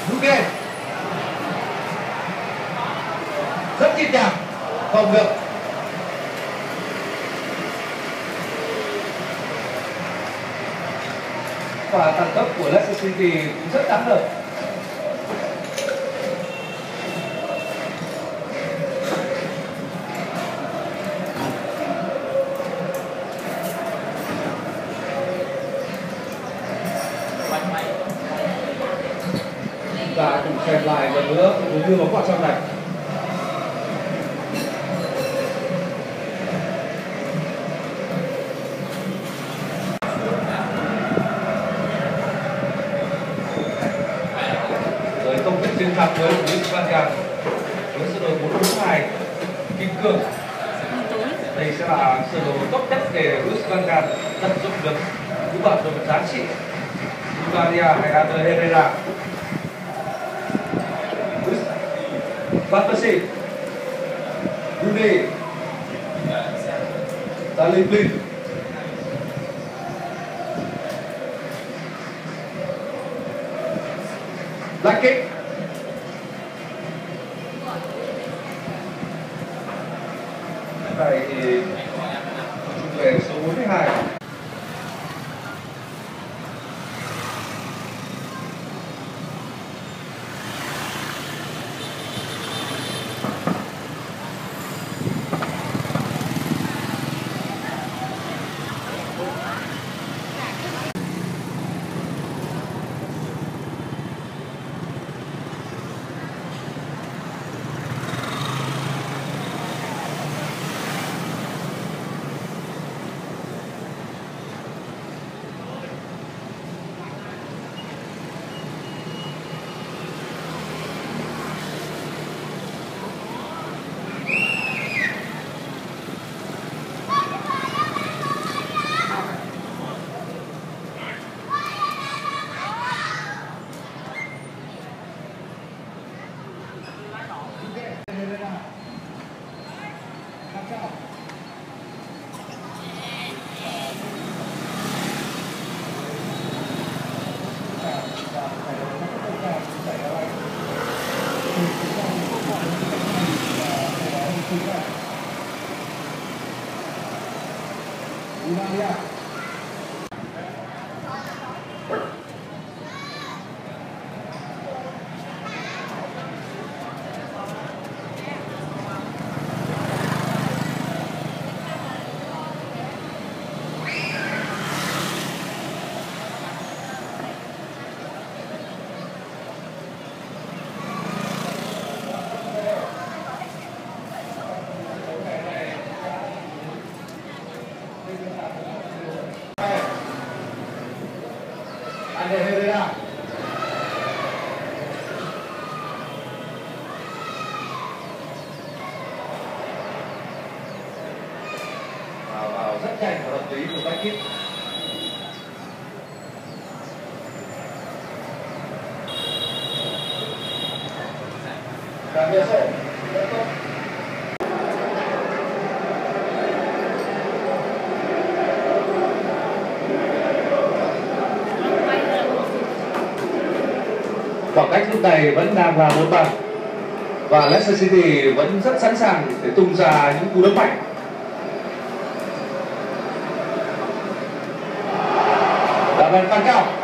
Luke rất nhịp nhàng, không được. Và tăng tốc của Leicester City cũng rất đáng lời. Và cùng xem lại lần nữa cũng đưa bóng vào trong này. Với công thức chiến thắng với Luis Van Gaal với sơ đồ 4-4-2 kim cương. Đây sẽ là sơ đồ tốt nhất để Luis Van Gaal tận dụng được những bản đồ giá trị Maria hay Ander Herrera. Van Persie, Rooney, Daley Blind, Blackett, này thì về số 42. Ander Herrera. Vào rất nhanh và hợp lý của Blackett. Và Messi. Khoảng cách lúc này vẫn đang là 4-3 và Leicester City vẫn rất sẵn sàng để tung ra những cú đấm mạnh. Và Van Gaal